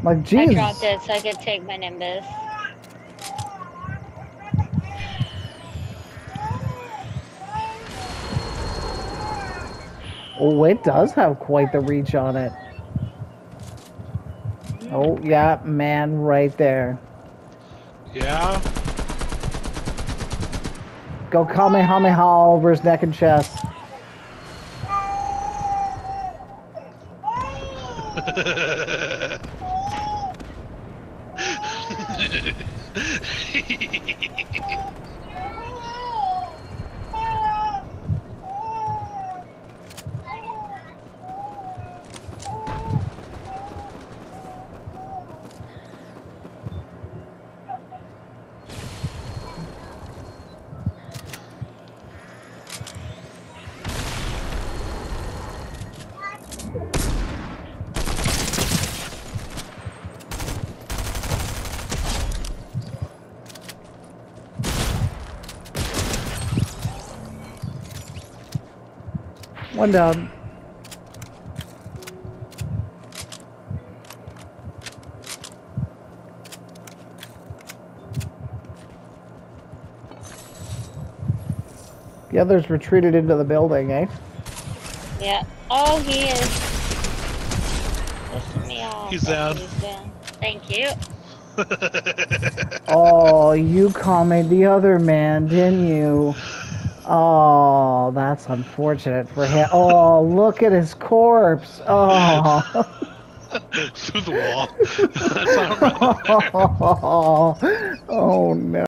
Like, I jeez. dropped it so I could take my Nimbus. Oh, it does have quite the reach on it. Oh, yeah, man, right there. Yeah. Go Kamehameha over his neck and chest. One down. The others retreated into the building, eh? Yeah. Oh, he is pissing me off. He's down. Thank you. Oh, you calmed the other man, didn't you? Oh, that's unfortunate for him. Oh, look at his corpse. Oh. Through the wall. That's how I'm running there. Oh, no.